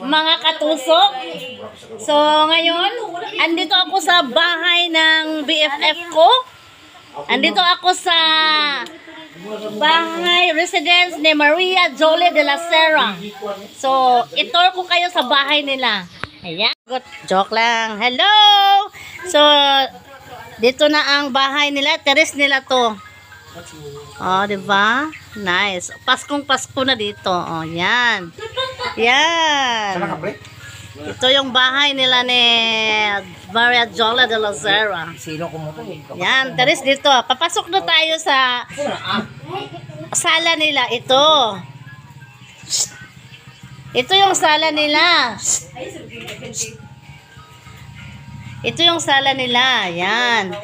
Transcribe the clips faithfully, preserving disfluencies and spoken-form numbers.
mga katusok. So, ngayon, andito ako sa bahay ng B F F ko. Andito ako sa bahay residence ni Maria Jolie de la Serra. So, itur ko kayo sa bahay nila. Ayan. Joke lang. Hello! So, dito na ang bahay nila. Teres nila to. Oh, diba? Nice. Paskong Pasko na dito. Oh, yan. Yan. Ito yung bahay nila ni Maria Jolie de la Serra. Yan, teres dito. Papasok na tayo sa sala nila. Ito. Ito yung sala nila. Ito yung sala nila. Yan.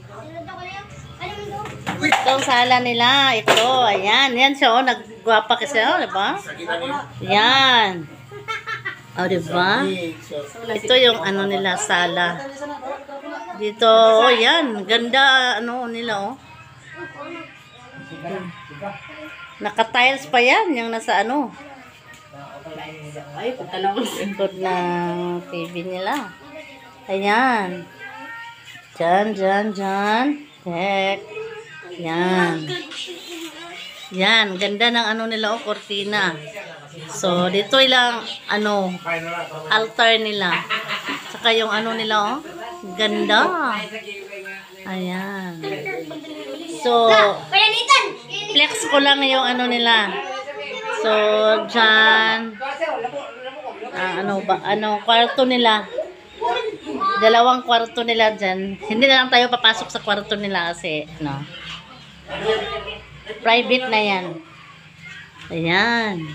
Ito yung sala nila. Ito. Ayan. Yan siya. Oh, naggwapa kasi. Oh, diba? Yan. Oh, diba? Ito yung ano nila, sala. Dito, oh, yan. Ganda, ano nila, oh. Naka-tiles pa yan, yung nasa ano. Ikot ng T V nila. Ayan. Diyan, diyan, diyan. Tek. Yan. Yan. Ganda ng ano nila, oh, kortina. So, dito ilang, ano, altar nila. Saka yung ano nila, oh. Ganda. Ayan. So, flex ko lang yung ano nila. So, dyan, ah, ano ba, ano, kwarto nila. Dalawang kwarto nila dyan. Hindi na lang tayo papasok sa kwarto nila kasi, no. Private na yan. Ayan.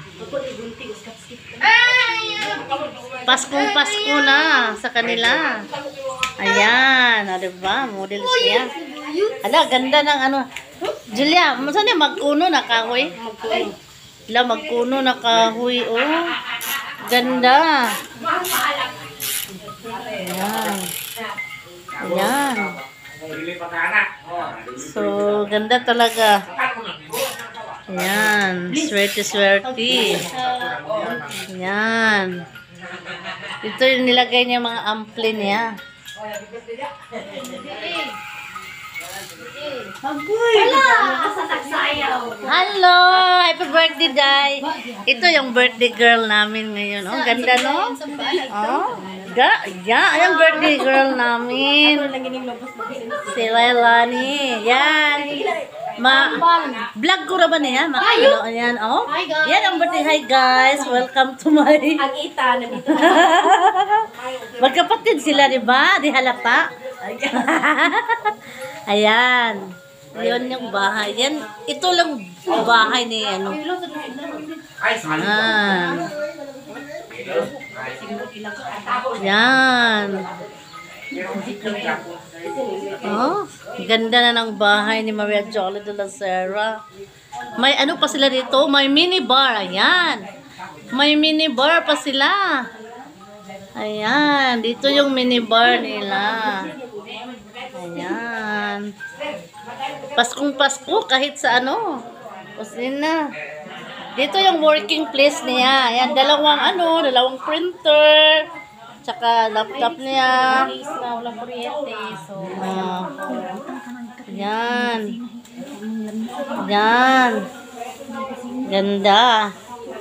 Paskong Pasko na sa kanila. Ayan. O, diba? Models niya. Ala, ganda ng ano. Julia, saan yung magkuno na kahoy? Ala, magkuno na kahoy. Oh, ganda. Ayan. Ayan. So, ganda talaga. Ayan. Swerte-swerte. Ayan. Ito yung nilagay niya mga ampli niya. Hello! Happy birthday, Day! Ito yung birthday girl namin ngayon. Oh, ganda, no? Oh, ga, yeah, ayan birthday girl namin. Si Lailani. Yan. Ma, vlog ko na ba niya? Ma, ano, ayan, oh. Yan ang birthday. Hi, guys. Welcome to my... Ang ita, nandito. Magkapatid sila, di ba? Di halata. Ayan. Yun yung bahay. Yan, ito lang bahay ni, ano. Ah. Yan. Oh, ganda na ng bahay ni Maria Jolie de la Serra. May ano pa sila dito? May mini bar. Ayan. May mini bar pa sila. Ayan. Dito yung mini bar nila. Ayan. Paskong Pasko kahit sa ano. Kusina. Dito yung working place niya. Ayan. Dalawang ano. Dalawang printer. Tsaka laptop niya. Walang kuryente. So, uh, yan. Yan. Ganda.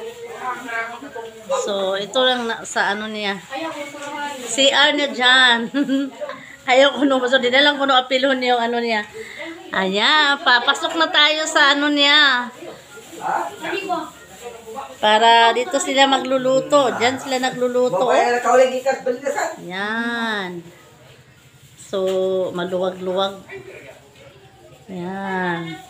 So, ito lang na, sa ano niya. C R na dyan. Ayaw ko no. So, dinalang ko no apilon yung ano niya. Ayan. Papasok na tayo sa ano niya. Para dito sila magluluto. Diyan sila nagluluto. Yan. So, maluwag-luwag. Yan.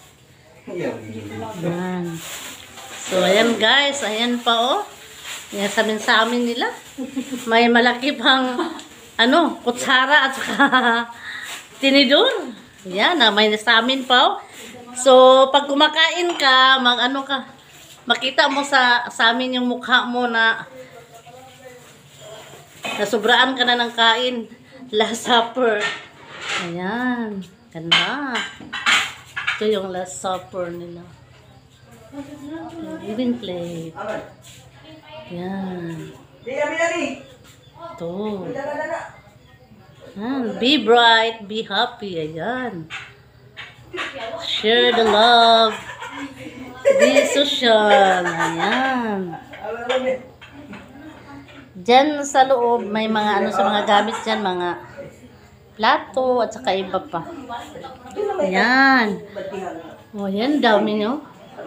Yan. So, ayan guys. Ayan pa, oh. Yan samin sa amin nila. May malaki pang ano, kutsara at saka tinidor. Yan. May sa amin pa, oh. So, pag kumakain ka, mag ano ka, makita mo sa, sa amin yung mukha mo na nasubraan ka na ng kain. Last supper. Ayan. Ganda. Ito yung last supper nila. Giving plate. Ayan. Ito. Ayan. Be bright, be happy. Ayan. Share the love. Be social. Ayan. Diyan sa loob, may mga ano sa mga gamit dyan, mga plato at saka iba pa. Ayan. O, oh, yan, dami nyo.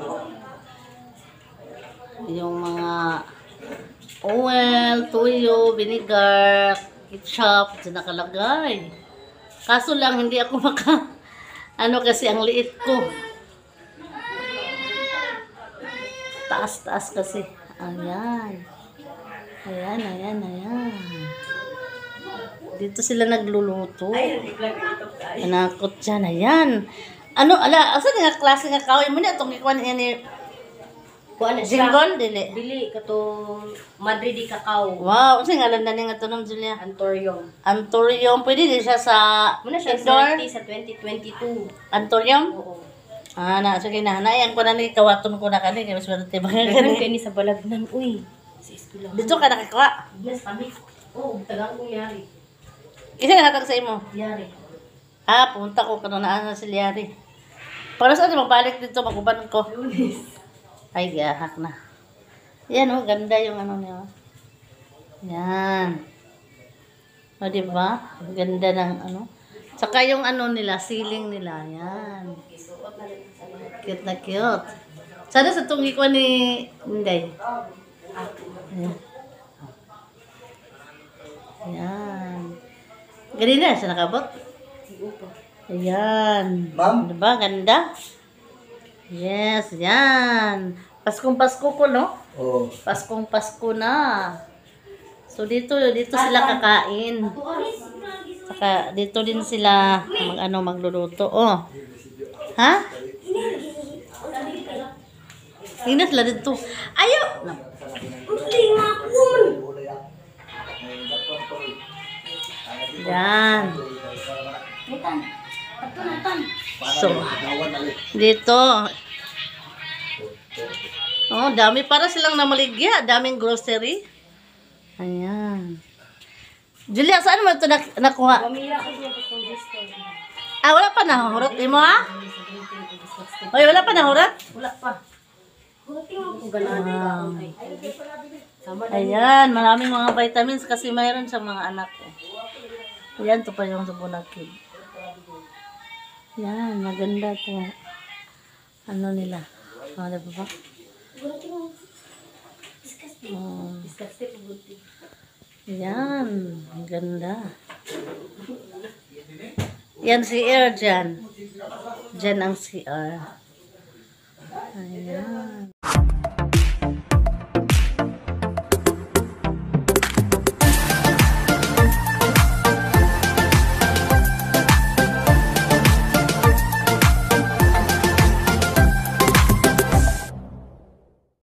Yung mga oil, tuyo, vinegar, ketchup, dyan nakalagay. Kaso lang, hindi ako maka, ano kasi ang liit ko. Taas-taas kasi. Ayan. Ayan, ayan, ayan. Dito sila nagluluto. Anakot dyan, ayan. Ano, ala, asa nga klase nga kawin mo niya? Itong ikuan niya ni Kuan na siya. Jingon, dili. Dili katong Madrid di Cacao. Wow, kasi nga landan nga ito ng Julia. Antorium. Antorium, pwede din siya sa Muna siya indoor. sa twenty twenty-two. Antorium? Oo. Ah, na, sige na. Nayan ko na ni kawaton ko na kani. Kaya mas marati ba nga Ganun gani. kay ni sa balagnan. Uy. Sa eskwela. Dito ka nakakawa. Yes, kami. Oo, tagang kong yari. Isa nakatag sa imo. Yari. Ah, punta ko kano naan na si Liari. Para saan magbalik dito, maguban ko. Lunes. Ay, gahak na. Yan oh, ganda yung ano niya. Yan. O, diba? Ang ganda ng ano. Saka yung ano nila, ceiling nila. Yan. Cute na cute. Sana sa tungi ko ni Inday. Ayan. Ayan. Ganina, siya nakabot. Ayan. Ma'am? Diba? Ganda. Yes, yan. Paskong Pasko ko, no? Oo. Paskong Pasko na. So, dito, dito sila kakain. Saka, dito din sila mag, ano, magluluto. Oh. Ha? Tingnan sila dito. Ayaw! Yan. So, dito. Oh, dami para silang namaligya. Daming grocery. Ayan. Julia, saan mo ito nak- nakuha? Pamilya ko yung kung gusto. Ah, wala pa nahurot. Imo ha? Oy, wala pa nahurot? Wala pa. Tingnan ko ganun. Sama na. Ayan, maraming mga vitamins kasi mayroon siyang mga anak. Eh. Ayan, ito pa yung Sabunag Kid. Yan, maganda to. Ano nila? Ano ba ba? Oh, Disgusting po buti. yan, ang ganda. Yan si R dyan. Dyan ang C R. Ayan.